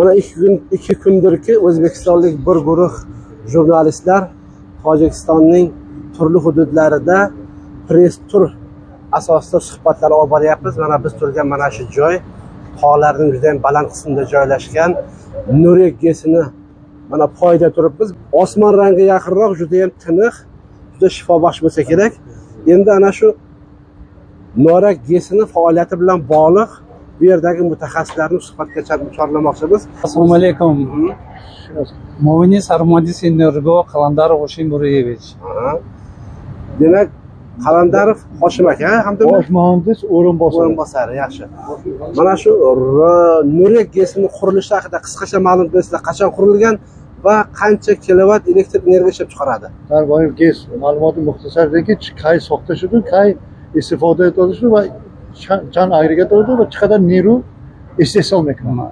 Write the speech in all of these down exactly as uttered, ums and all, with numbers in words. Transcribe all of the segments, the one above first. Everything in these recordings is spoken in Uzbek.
Mana ikki kun ikki kundirki o'zbekistonlik bir guruh jurnalistlar Tojikistonning turli hududlarida press tur asosida suhbatlar olib boryapmiz. Mana biz turgan mana shu joy tog'larning juda ham baland qismida joylashgan Nurak gesini mana poyda turibmiz. Osmon rangi yaqinroq, juda ham tiniq, juda shifobaxsh bo'lsa kerak. Endi ana shu Nurak gesini faoliyati bilan bog'liq bu yerdagi mutaxassislarni suhbatga chorlamoqchimiz. Assalomu alaykum. Muavini sarmuhandisi Nergo Qalandarov Hoshim Burayevich. Demak, Qalandarov Hoshim aka hamda bosh muhandis o'rinbosari. O'rinbosari, yaxshi. Mana shu Nurak gesini qurilishi haqida qisqacha ma'lum bersizlar, qachon qurilgan va qancha kilovat elektr energiya ishlab chiqaradi? Darvoyim ges ma'lumoti muxtasardagi qay soxta shudu, qay istifoda etilishi va chan agregat oldu va chiqadar neru iste'mol mekanizmi.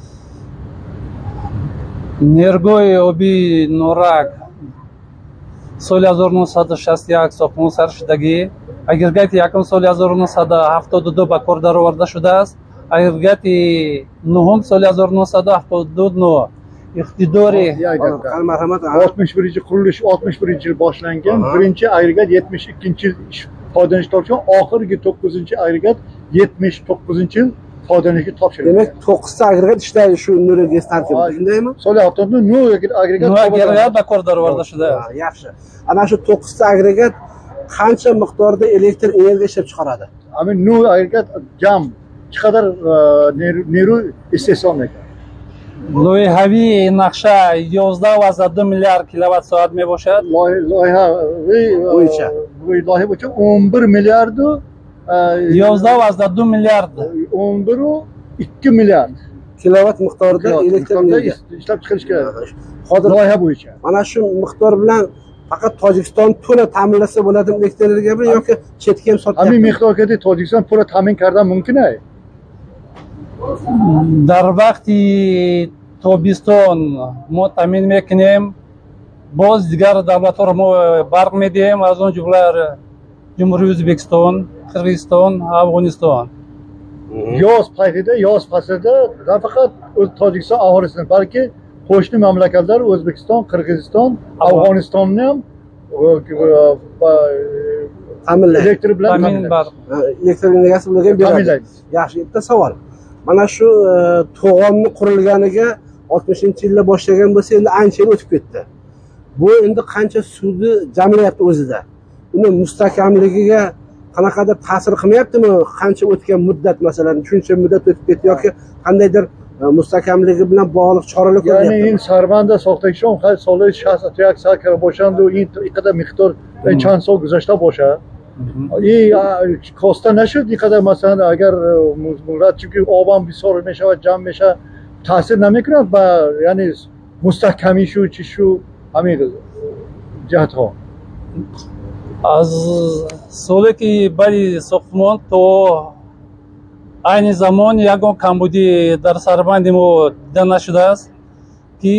Nergoy obi Nurak соли ҳазор و нӯҳсад و шасту як сохтмон сар шудагӣ агрегати якум соли ҳазор و нӯҳсад و ҳафтоду ду ба кор дароварда шудааст. Агрегати нӯҳум соли ҳазор و нӯҳсад و ҳафтоду нӯ иқтидори oltmish birinchi qurilish oltmish birinchi yil boshlangan. Birinchi agregat yetmish ikkinchi yil foydalanishga topshirilgan, oxirgi to'qqizinchi agregat yetmish to'qqizinchi yil foydalanishga topshirilgan. Demak, to'qqizta agregat ishlaydi shu Nurak ges tarkibida, shundaymi? So'li haftada nol agregat agregat ba kor darvarda shudi. Yaxshi. Ana shu to'qqizta agregat qancha miqdorda elektr energiya ishlab chiqaradi? Amin nol agregat jam chiqadar neru iste'mol mekan. Loyihaviy naqsha yozda va ду milliard kilovat soat mebosad. Loyiha bo'yicha loyiha bo'yicha o'n bir milliard yozda va ду milliard o'n bir u ikki milliard kilovat miqdorida elektr energiya ishlab chiqarish kerak. Hozir loyiha bo'yicha. Mana shu miqdor bilan faqat Tojikiston to'la ta'minlasa bo'ladimi elektr energiyani yoki chetga ham sotyapti? Amin miqdorda Tojikiston to'la ta'min kardan mumkin ay. Дар вақти тобистон мо таъмин мекунем, боз дигар давлатҳоро мо барқ медиҳем, аз он ҷумла ҷумҳурии O'zbekiston, Qirg'iziston, Afg'oniston. Yoz paytida, yoz faslida nafaqat Tojikiston aholisini, balki qo'shni mamlakatlar O'zbekiston, Qirg'iziston, Afg'onistonni ham ta'minlaydi. Elektr bilan ta'minlaydi. Elektr energiyasi bilan beradi. Yaxshi, bitta savol. Mana shu to'g'onni qurilganiga oltmishinchi yilda boshlagan bo'lsa, endi ancha yil o'tib ketdi. Bu endi qancha suvni jamlayapti o'zida. Uni mustahkamligiga qanaqadir ta'sir qilmayaptimi? Qancha o'tgan muddat, masalan, shuncha muddat o'tib ketdi yoki qandaydir mustahkamligi bilan bog'liq choralar ko'ryapti? Ya'ni in sarvanda soxtakshon hay soli шастад як сал кара бошанду ин иқада миқдор чанд сол гузашта боша. И коста нашуд иқада масалан агар мурад чунки обам бисёр мешавад ҷамъ меша таъсир намекунад ба яъни мустаҳкамишу чишу ҳамин ҷиҳатҳо. аз соле ки баъди сохтмон то айни замон ягон камбудӣ дар сарбанди мо дида нашудааст ки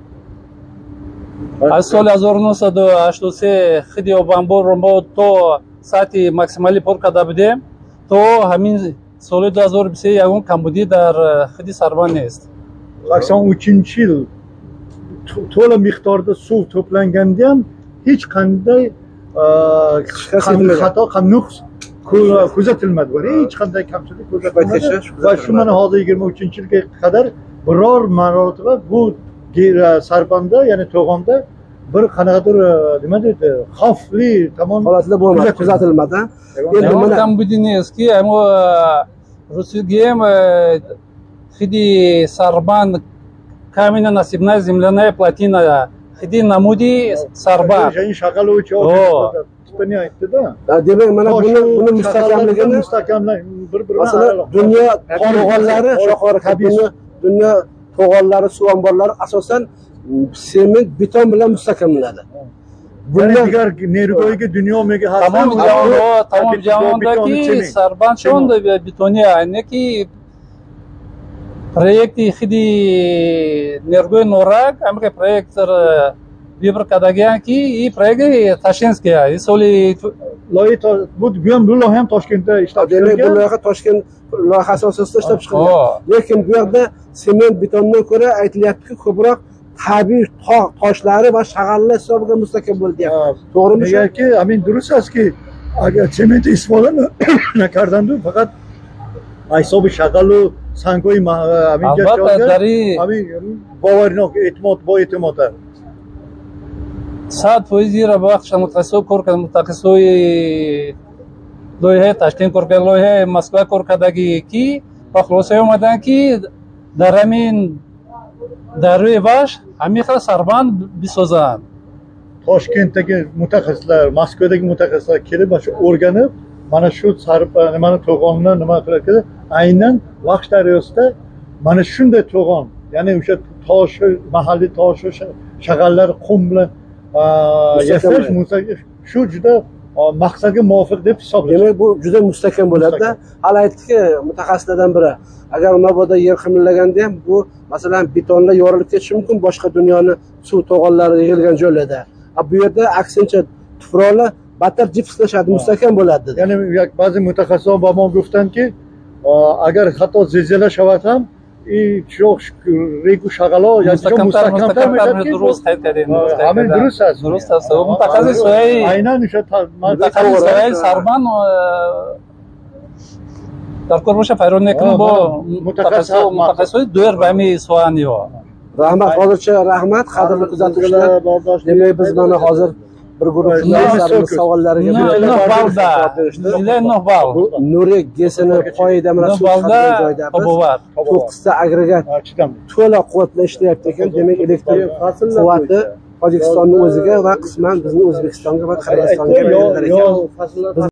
аз соли ҳазор و نӯҳсад و ҳаштоду се хиди обанборро мо то сатҳи максималӣ пур карда будем, то ҳамин соли ду ҳазор و بیست و سه ягон камбудӣ дар хиди сарбанд нест. саксон uchinchi yil to'la miqdorda suv to'planganda ham hech qanday xato nuqs kuzatilmadi. Hech qanday kamchilik kuzatilmadi va shu mana hozir yigirma uchinchi yilga qadar biror marotaba bu sarbanda, ya'ni to'g'onda bir qanaqadir nima deydi, xavfli tomon holatlar bo'lmadi, kuzatilmadi. Endi mana kambuди neski, amo Rusiyam хиди сарбанд камина насибная земляная плотина, хиди намуди сарбанд. Ya'ni shaqalovchi tipini aytdi-da. Demak, mana buni buni mustahkamligini mustahkamlar bir-birini masalan dunyo to'g'onlari, shoqori dunyo dunyo to'g'onlari, suv omborlari asosan sement, beton bilan mustahkamlanadi. Bunlar diğer Nergoyga dunyo mega hasta. Tamam javono, tamam javondaki sarband shonda betoniya, neki проекти хиди Nergoy Nurak, амка проект вибр кадагиан ки и проекти Ташкентская. И соли loyiha to- bu bu ham bu loyiha ham Toshkentda ishlab demak bu chiqilgan. loyiha Toshkent loyihasi asosida ishlab chiqilgan. Oh. Lekin bu yerda sement betondan ko'ra aytilyaptiki, ko'proq tabiiy tog' toshlari va shag'allar hisobiga mustahkam bo'ldi deyapti. To'g'rimi shu? Negaki, amin durust astki, agar sement istifoda nakardandi, faqat hisobi shag'alu sangoy amin Albatta, dari- amin باورناک اعتماد با اعتماد صد فیصد را به وقتش متخصص کار کرد متخصصای لایحه تشکیل کار کرد لایحه مسکو کار کردگی کی و خلاصه اومدن که در همین در روی وش همین خیلی سربند بسازن Toshkentdagi mutaxassislar, Moskvadagi mutaxassislar kelib mana shu o'rganib, mana shu sarf mana to'g'onni nima qiladi, aynan Vaqsh daryosida mana shunday to'g'on, ya'ni o'sha tosh, mahalliy tosh, shag'allar, qum bilan yasash shu juda maqsadga muvofiq deb hisoblaymiz. Demak bu juda mustahkam bo'ladi-da. Hali aytdiki mutaxassislardan biri, agar mabodo yer qimillaganda ham bu masalan betonlar yorilib ketishi mumkin boshqa dunyoni suv to'g'onlari yig'ilgan joylarda. Bu yerda aksincha tuproqlar battar jipslashadi, mustahkam bo'ladi dedi. Ya'ni ba'zi mutaxassislar ba ma گفتنki agar hatto zilzila shavad ham این چوخ ریگو شغلا یا چون مستحکم‌تر میشه درست کردین همین درست است درست است متخصص سوی عیناً میشه متخصص سوی سربن در کار باشه فرون نکنه با متخصص متخصص دور به می سوانی ها rahmat hozircha rahmat qadrli kuzatuvchilar. Demak biz mana hozir bir guruh jurnalistlarimiz savollariga Nuri Gesini qoida bilan joyda to'qqizta agregat to'la quvvatla ishlayapti ekan. Demak elektr quvvati Tojikistonning o'ziga va qisman bizning O'zbekistonga va Qirg'izistonga berilar ekan.